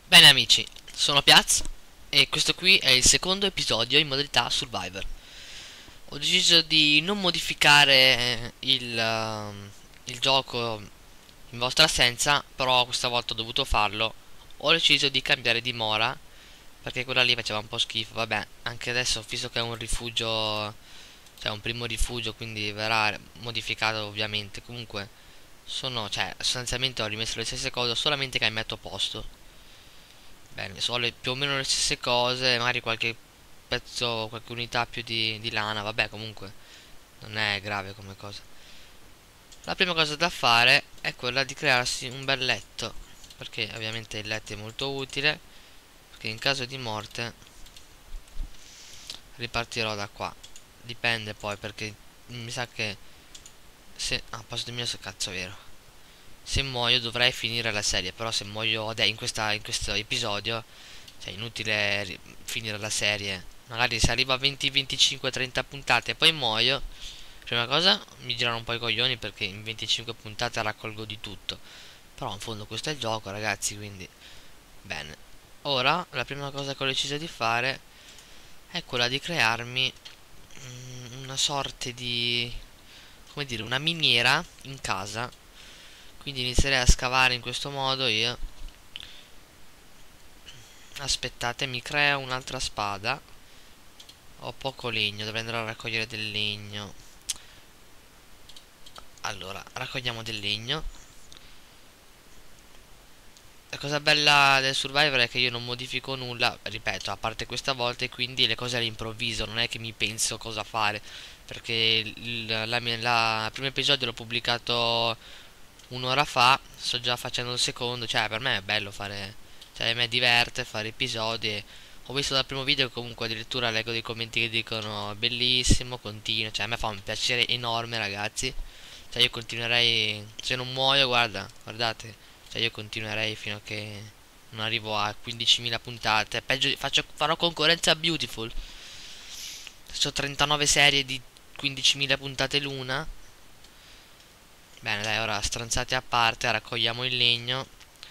Bene amici, sono Piaz e questo qui è il secondo episodio in modalità Survivor. Ho deciso di non modificare il gioco in vostra assenza, però questa volta ho dovuto farlo. Ho deciso di cambiare dimora perché quella lì faceva un po' schifo. Vabbè, anche adesso, visto che è un rifugio, cioè un primo rifugio, quindi verrà modificato ovviamente. Comunque, sostanzialmente ho rimesso le stesse cose, solamente che metto a posto. Bene, sono più o meno le stesse cose, magari qualche pezzo, qualche unità più di lana, vabbè comunque non è grave come cosa. La prima cosa da fare è quella di crearsi un bel letto, perché ovviamente il letto è molto utile, perché in caso di morte ripartirò da qua. Dipende poi, perché mi sa che se... Ah, posso dirmi se cazzo è vero. Se muoio dovrei finire la serie, però se muoio in questo episodio, cioè inutile finire la serie. Magari se arrivo a 20, 25, 30 puntate e poi muoio, prima cosa mi girano un po' i coglioni perché in 25 puntate raccolgo di tutto. Però in fondo questo è il gioco, ragazzi, quindi bene. Ora la prima cosa che ho deciso di fare è quella di crearmi una sorta di, come dire, una miniera in casa. Quindi inizierei a scavare in questo modo io. Aspettate, mi crea un'altra spada. Ho poco legno, dovrei andare a raccogliere del legno. Allora, raccogliamo del legno. La cosa bella del Survivor è che io non modifico nulla, ripeto, a parte questa volta, e quindi le cose all'improvviso, non è che mi penso cosa fare, perché il primo episodio l'ho pubblicato un'ora fa, sto già facendo il secondo, cioè per me è bello fare, cioè a me diverte fare episodi. Ho visto dal primo video che comunque addirittura leggo dei commenti che dicono bellissimo, continua, cioè a me fa un piacere enorme, ragazzi. Cioè io continuerei, se non muoio, guardate, cioè io continuerei fino a che non arrivo a 15.000 puntate. Peggio, farò concorrenza a Beautiful. Ho 39 serie di 15.000 puntate l'una. Bene, dai, ora stronzate a parte, raccogliamo il legno.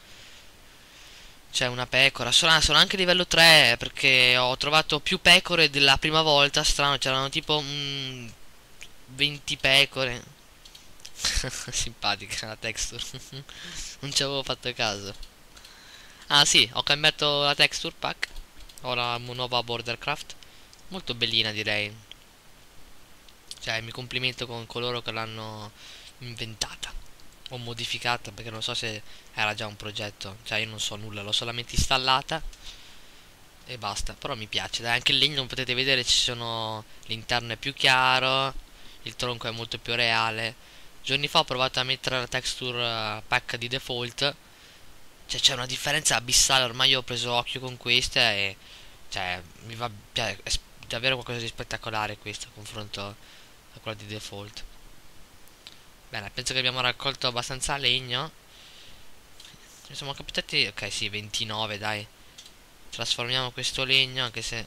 C'è una pecora. Sono anche livello 3 perché ho trovato più pecore della prima volta. Strano, c'erano tipo 20 pecore. Simpatica la texture. Non ci avevo fatto caso. Ah sì, ho cambiato la texture pack. Ho la nuova Bordercraft. Molto bellina direi. Cioè mi complimento con coloro che l'hanno inventata o modificata, perché non so se era già un progetto. Cioè io non so nulla, l'ho solamente installata e basta. Però mi piace. Dai, anche il legno come potete vedere ci sono... L'interno è più chiaro, il tronco è molto più reale. Giorni fa ho provato a mettere la texture pack di default. Cioè c'è una differenza abissale. Ormai io ho preso occhio con questa e... Cioè mi va... Cioè, è davvero qualcosa di spettacolare questo a confronto a quello di default. Bene, penso che abbiamo raccolto abbastanza legno. Ci siamo capitati... Ok, sì, 29, dai. Trasformiamo questo legno, anche se...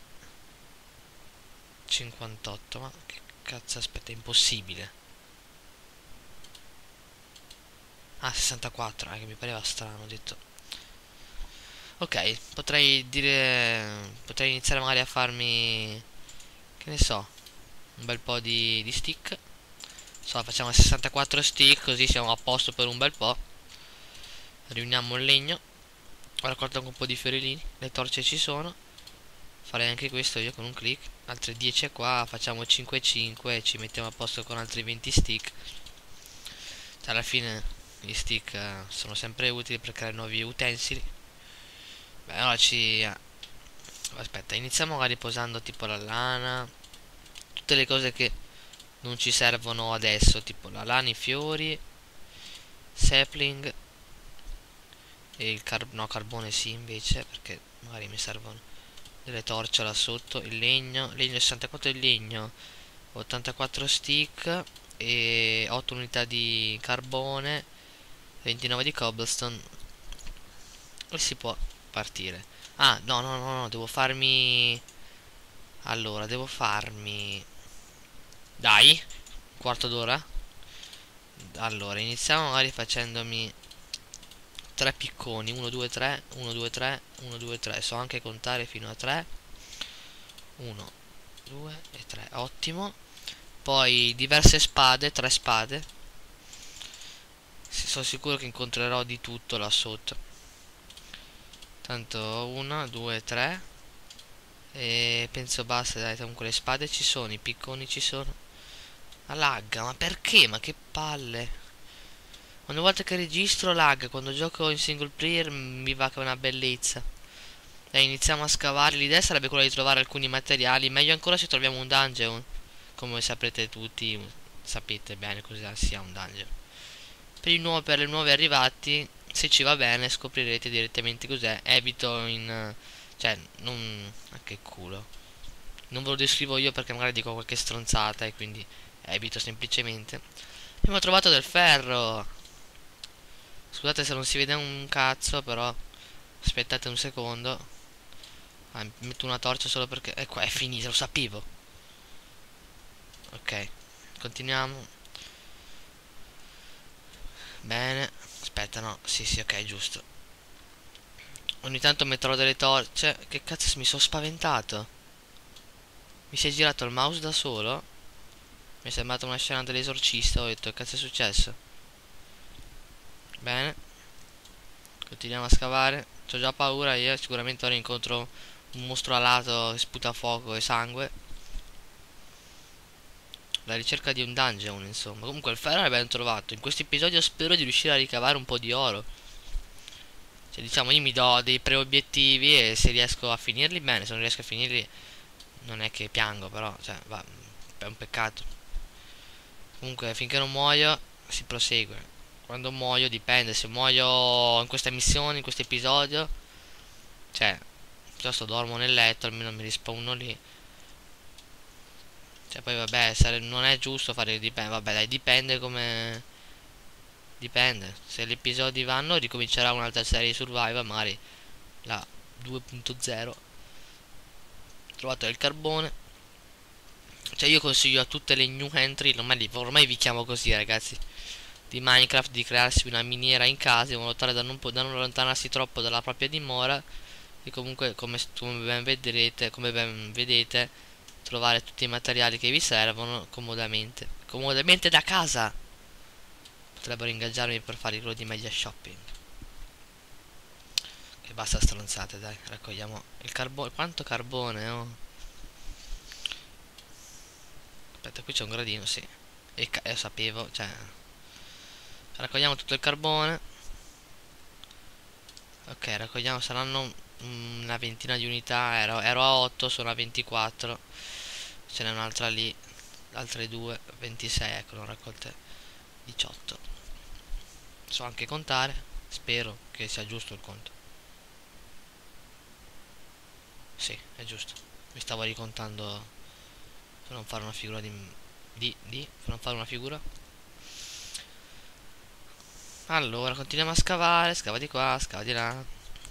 58, ma che cazzo, aspetta, è impossibile. Ah, 64, che mi pareva strano, ho detto. Ok, potrei dire... Potrei iniziare magari a farmi... Che ne so, un bel po' di stick. So, facciamo 64 stick, così siamo a posto per un bel po'. Riuniamo il legno. Ho raccolto anche un po' di fiorellini. Le torce ci sono. Farei anche questo io con un click. Altre 10 qua, facciamo 5 5 e ci mettiamo a posto con altri 20 stick. Cioè, alla fine gli stick sono sempre utili per creare nuovi utensili. Beh, allora aspetta, iniziamo magari posando tipo la lana. Tutte le cose che non ci servono adesso, tipo la lana, i fiori, sapling e no, carbone sì invece, perché magari mi servono delle torce là sotto, il legno 64 di legno, 84 stick e 8 unità di carbone, 29 di cobblestone e si può partire. Ah, no, no, no, no, devo farmi... Allora, devo farmi... Dai, quarto d'ora. Allora, iniziamo magari facendomi 3 picconi. 1, 2, 3, 1, 2, 3, 1, 2, 3. So anche contare fino a 3. 1, 2 e 3. Ottimo. Poi diverse spade, 3 spade. Sono sicuro che incontrerò di tutto là sotto. Tanto 1, 2, 3. E penso basta, dai, comunque le spade ci sono, i picconi ci sono. Ma lagga, ma perché? Ma che palle. Ogni volta che registro lagga, quando gioco in single player mi va che è una bellezza. Dai, iniziamo a scavare. L'idea sarebbe quella di trovare alcuni materiali. Meglio ancora se troviamo un dungeon. Come saprete tutti, sapete bene cosa sia un dungeon. Per i nuovi arrivati, se ci va bene, scoprirete direttamente cos'è. Evito in... cioè, non... ma che culo. Non ve lo descrivo io perché magari dico qualche stronzata e quindi evito semplicemente. Abbiamo trovato del ferro. Scusate se non si vede un cazzo, però aspettate un secondo. Metto una torcia solo perché... E qua è finito, lo sapevo. Ok, continuiamo. Bene. Aspetta, no. Sì, sì, ok, giusto. Ogni tanto metterò delle torce. Che cazzo, mi sono spaventato. Mi si è girato il mouse da solo. Mi è sembrata una scena dell'esorcista. Ho detto, che cazzo è successo? Bene. Continuiamo a scavare. C'ho già paura io. Sicuramente ora incontro un mostro alato che sputa fuoco e sangue. La ricerca di un dungeon, insomma. Comunque il ferro l'abbiamo trovato. In questo episodio spero di riuscire a ricavare un po' di oro. Cioè, diciamo, io mi do dei pre-obiettivi e se riesco a finirli bene. Se non riesco a finirli non è che piango, però, cioè, va, è un peccato. Comunque, finché non muoio, si prosegue. Quando muoio dipende. Se muoio in questa missione, in questo episodio, cioè, piuttosto dormo nel letto, almeno mi rispawno lì. Cioè, poi vabbè, non è giusto fare dipende. Vabbè, dai, dipende come... Dipende. Se gli episodi vanno, ricomincerà un'altra serie di survival, magari la 2.0. Trovato del carbone. Cioè, io consiglio a tutte le new entry, ormai vi chiamo così, ragazzi, di Minecraft, di crearsi una miniera in casa in modo tale da non allontanarsi troppo dalla propria dimora. E comunque, come ben vedete, trovare tutti i materiali che vi servono comodamente. Comodamente da casa. Potrebbero ingaggiarmi per fare quello di media shopping. Che basta stronzate, dai. Raccogliamo il carbone. Quanto carbone, oh. Aspetta, qui c'è un gradino, sì. E sapevo, cioè... Raccogliamo tutto il carbone. Ok, raccogliamo, saranno una ventina di unità. Ero a 8, sono a 24. Ce n'è un'altra lì. Altre due, 26, ecco, ne ho raccolte 18. So anche contare. Spero che sia giusto il conto. Sì, è giusto. Mi stavo ricontando per non fare una figura per non fare una figura. Allora, continuiamo a scavare. Scava di qua, scava di là.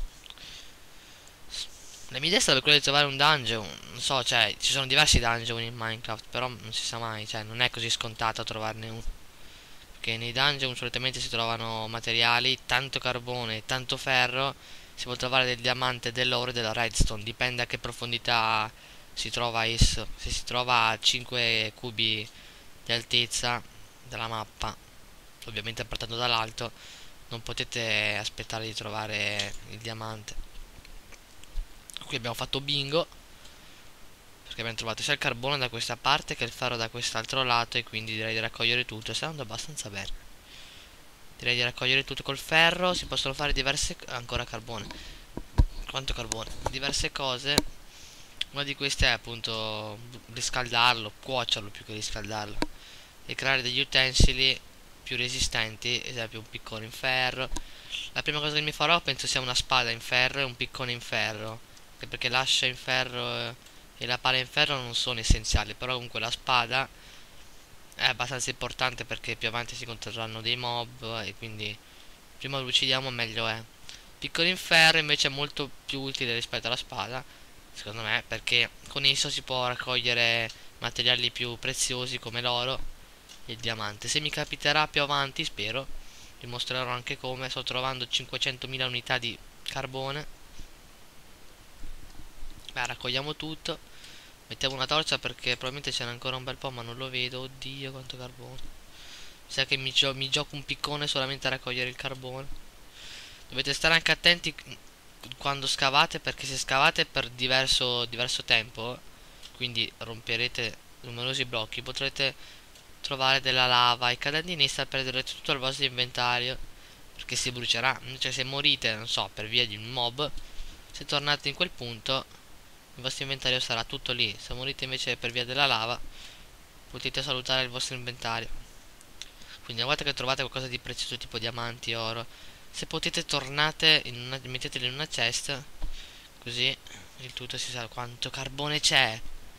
La mia idea sarebbe quella di trovare un dungeon. Non so, cioè, ci sono diversi dungeon in Minecraft, però non si sa mai, cioè, non è così scontato trovarne uno. Perché nei dungeon solitamente si trovano materiali, tanto carbone, tanto ferro. Si può trovare del diamante, dell'oro e della redstone. Dipende a che profondità si trova esso. Se si trova a 5 cubi di altezza della mappa, ovviamente partendo dall'alto, non potete aspettare di trovare il diamante. Qui abbiamo fatto bingo, perché abbiamo trovato sia il carbone da questa parte che il ferro da quest'altro lato, e quindi direi di raccogliere tutto. Sta andando abbastanza bene. Direi di raccogliere tutto col ferro. Si possono fare diverse... ancora carbone. Quanto carbone? Diverse cose. Una di queste è appunto riscaldarlo, cuocerlo più che riscaldarlo, e creare degli utensili più resistenti, esempio un piccone in ferro. La prima cosa che mi farò penso sia una spada in ferro e un piccone in ferro, anche perché l'ascia in ferro e la pala in ferro non sono essenziali, però comunque la spada è abbastanza importante perché più avanti si incontreranno dei mob e quindi prima lo uccidiamo meglio è. Piccone in ferro invece è molto più utile rispetto alla spada, secondo me, perché con esso si può raccogliere materiali più preziosi come l'oro e il diamante. Se mi capiterà più avanti, spero, Vi mostrerò anche come. Sto trovando 500.000 unità di carbone. Beh, raccogliamo tutto. Mettiamo una torcia perché probabilmente ce n'è ancora un bel po', ma non lo vedo. Oddio, quanto carbone. Mi sa che mi gioco un piccone solamente a raccogliere il carbone. Dovete stare anche attenti quando scavate, perché se scavate per diverso tempo, quindi romperete numerosi blocchi, potrete trovare della lava e cadendo in essa perderete tutto il vostro inventario, perché si brucerà. Cioè, se morite, non so, per via di un mob, se tornate in quel punto il vostro inventario sarà tutto lì. Se morite invece per via della lava, potete salutare il vostro inventario. Quindi una volta che trovate qualcosa di prezioso tipo diamanti, oro, se potete tornate metteteli in una chest, così il tutto si sa. Quanto carbone c'è.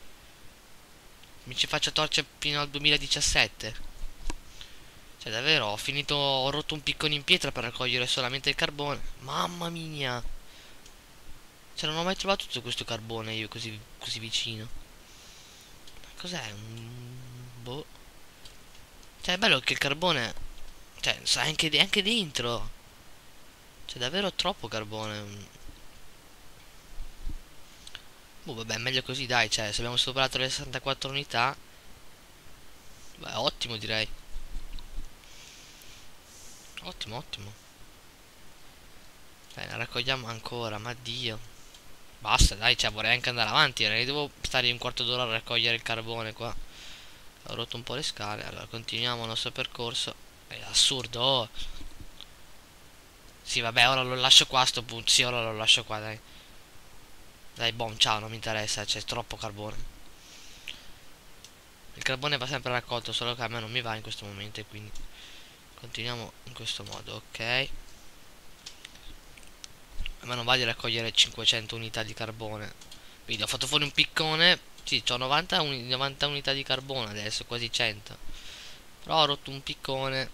Mi ci faccio torce fino al 2017. Cioè davvero ho rotto un piccone in pietra per raccogliere solamente il carbone. Mamma mia. Cioè non ho mai trovato tutto questo carbone io così vicino. Cos'è? Boh. Cioè è bello che il carbone, cioè sa anche dentro. C'è davvero troppo carbone. Boh, vabbè, meglio così, dai. Cioè, se abbiamo superato le 64 unità, beh, ottimo, direi. Ottimo, ottimo. Bene, raccogliamo ancora, ma Dio. Basta, dai, cioè, vorrei anche andare avanti. Non devo stare un quarto d'ora a raccogliere il carbone qua. Ho rotto un po' le scale. Allora, continuiamo il nostro percorso. È assurdo, oh. Sì, vabbè, ora lo lascio qua a sto punto. Sì, ora lo lascio qua, dai. Dai, boom, ciao, non mi interessa, c'è troppo carbone. Il carbone va sempre raccolto, solo che a me non mi va in questo momento e quindi continuiamo in questo modo, ok. A me non va di raccogliere 500 unità di carbone. Quindi ho fatto fuori un piccone. Sì, ho 90 unità di carbone adesso, quasi 100. Però ho rotto un piccone.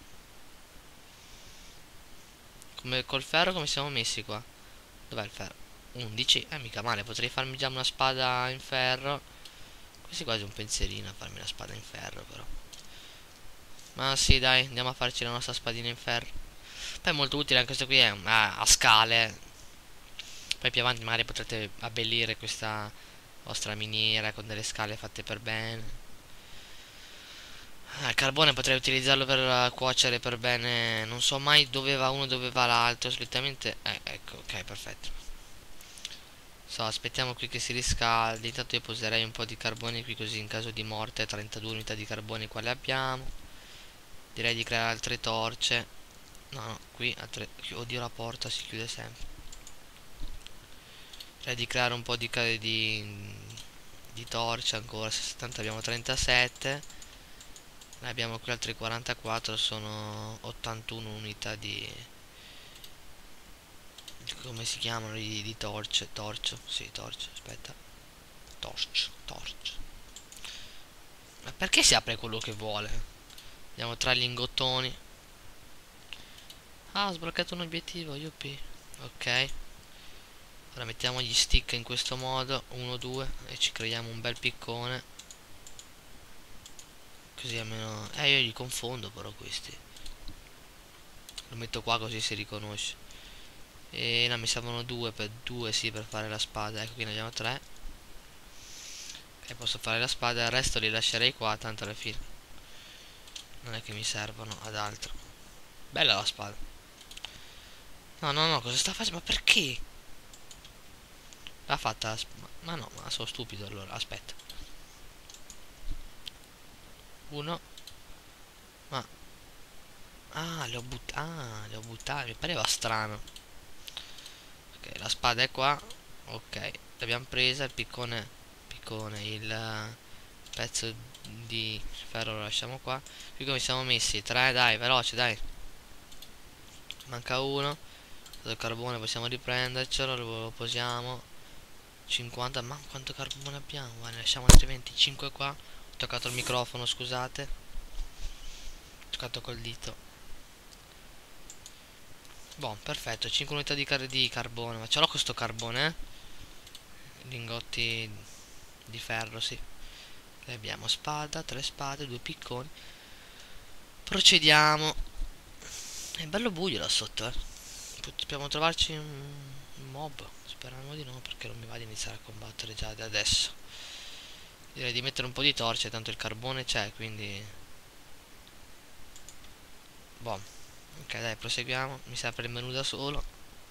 Come col ferro come siamo messi qua? Dov'è il ferro? 11. Mica male, potrei farmi già una spada in ferro. Quasi quasi un pensierino a farmi una spada in ferro però. Ma sì, dai, andiamo a farci la nostra spadina in ferro. Poi è molto utile anche questo qui, è a scale. Poi più avanti magari potrete abbellire questa vostra miniera con delle scale fatte per bene. Il carbone potrei utilizzarlo per cuocere per bene. Non so mai dove va uno e dove va l'altro. Solitamente. Ecco, ok, perfetto. So, aspettiamo qui che si riscaldi. Intanto io poserei un po' di carbone qui così in caso di morte. 32 unità di carbone quale abbiamo. Direi di creare altre torce. No, no, qui altre. Oddio, la porta si chiude sempre. Direi di creare un po' di torce ancora. Tanto abbiamo 37. Ne abbiamo qui altri 44. Sono 81 unità come si chiamano? Di torce. Torcio. Sì, torce. Aspetta. Torch. Ma perché si apre quello che vuole? Andiamo tra gli lingottoni. Ah, ho sbloccato un obiettivo. Yuppie. Ok. Ora mettiamo gli stick in questo modo. 1, 2. E ci creiamo un bel piccone. Così almeno. Io li confondo però questi. Lo metto qua così si riconosce. E no, mi servono due, sì, per fare la spada. Ecco, qui ne abbiamo 3. Ok, posso fare la spada. Il resto li lascerei qua, tanto alla fine non è che mi servono ad altro. Bella la spada. No, no, no, cosa sta facendo? Ma perché? L'ha fatta ma no, ma sono stupido allora. Aspetta. Uno. Ma le ho buttate. Mi pareva strano. Ok, la spada è qua. Ok, l'abbiamo presa. Il piccone, il pezzo di ferro lo lasciamo qua. Qui come siamo messi? 3, dai, veloce, dai. Manca uno. Il carbone possiamo riprendercelo. Lo posiamo. 50. Ma quanto carbone abbiamo? Ne lasciamo altri 25 qua. Ho toccato il microfono, scusate. Ho toccato col dito. Boh, perfetto, 5 unità di carbone. Ma ce l'ho questo carbone, eh? Lingotti di ferro, sì. E abbiamo spada, 3 spade, 2 picconi. Procediamo. È bello buio là sotto, eh. Dobbiamo trovarci un mob. Speriamo di no, perché non mi va di iniziare a combattere già da adesso. Direi di mettere un po' di torce, tanto il carbone c'è, quindi... Boh. Ok, dai, proseguiamo. Mi si apre il menu da solo.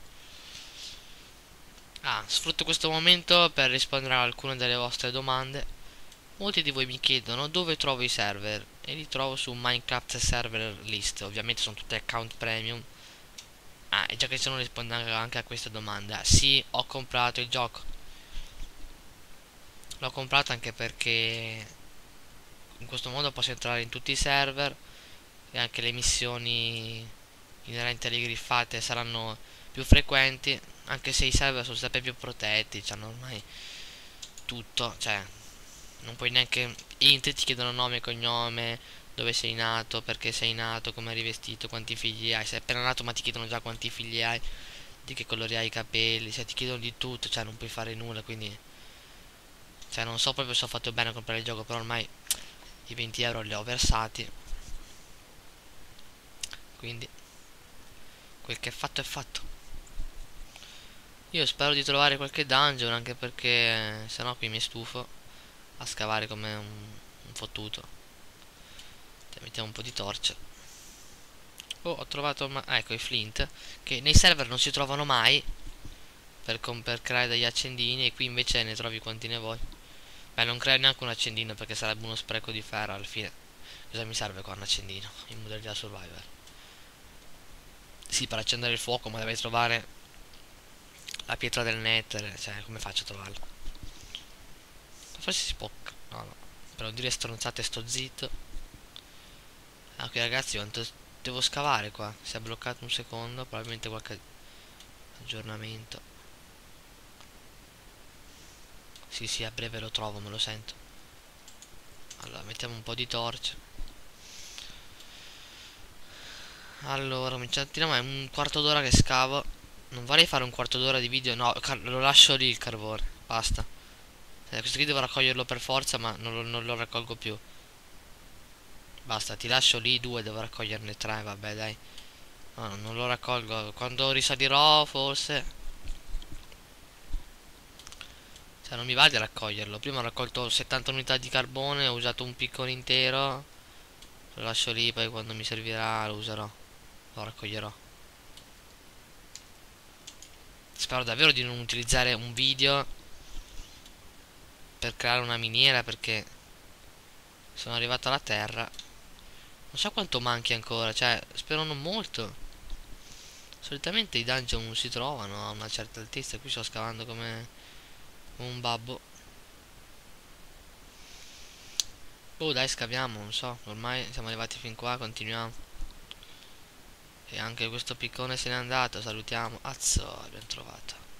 Ah, sfrutto questo momento per rispondere a alcune delle vostre domande. Molti di voi mi chiedono dove trovo i server e li trovo su Minecraft Server List. Ovviamente sono tutti account premium. Ah, e già che sono rispondo anche a questa domanda. Sì, ho comprato il gioco. L'ho comprato anche perché in questo modo posso entrare in tutti i server e anche le missioni inerenti alle griffate saranno più frequenti, anche se i server sono sempre più protetti, hanno ormai tutto, cioè non puoi neanche int ti chiedono nome e cognome, dove sei nato, perché sei nato, come eri vestito, quanti figli hai, sei appena nato ma ti chiedono già quanti figli hai, di che colore hai i capelli, cioè ti chiedono di tutto, cioè non puoi fare nulla, quindi cioè non so proprio se ho fatto bene a comprare il gioco, però ormai i 20 euro li ho versati, quindi quel che è fatto è fatto. Io spero di trovare qualche dungeon, anche perché sennò qui mi stufo a scavare come un fottuto. Mettiamo un po' di torce. Oh, ho trovato, ecco i flint, che nei server non si trovano mai per creare degli accendini, e qui invece ne trovi quanti ne vuoi. Beh, non creo neanche un accendino perché sarebbe uno spreco di ferro alla fine. Cosa mi serve qua un accendino in modalità survival? Sì, per accendere il fuoco, ma devi trovare la pietra del nether, cioè come faccio a trovarla? Forse si può... no, no. Per non dire stronzate sto zitto. Ah, ok ragazzi, quanto devo scavare qua? Si è bloccato un secondo, probabilmente qualche aggiornamento. Sì, sì, a breve lo trovo, me lo sento. Allora, mettiamo un po' di torce. Allora, cominciamo, è un quarto d'ora che scavo. Non vorrei fare un quarto d'ora di video, no, lo lascio lì il carbone, basta. Questo qui devo raccoglierlo per forza, ma non lo raccolgo più. Basta, ti lascio lì due, devo raccoglierne tre, vabbè dai. No, non lo raccolgo, quando risalirò forse. Cioè non mi va di raccoglierlo. Prima ho raccolto 70 unità di carbone, ho usato un piccone intero. Lo lascio lì, poi quando mi servirà lo userò. Lo raccoglierò. Spero davvero di non utilizzare un video per creare una miniera, perché sono arrivato alla terra. Non so quanto manchi ancora, cioè spero non molto. Solitamente i dungeon si trovano a una certa altezza. Qui sto scavando come un babbo. Oh dai, scaviamo, non so, ormai siamo arrivati fin qua, continuiamo. E anche questo piccone se n'è andato, salutiamo. Azzo, abbiamo trovato.